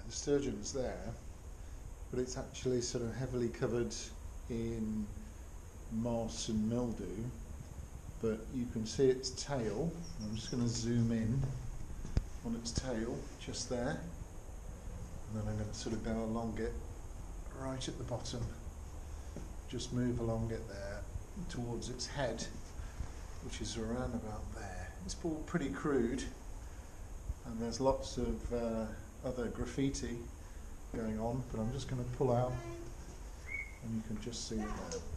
the sturgeon's there, but it's actually sort of heavily covered in moss and mildew. But you can see its tail. I'm just going to zoom in on its tail, just there, and then I'm going to sort of go along it right at the bottom, just move along it there towards its head, which is around about there. It's all pretty crude, and there's lots of other graffiti going on, but I'm just going to pull out and you can just see it there.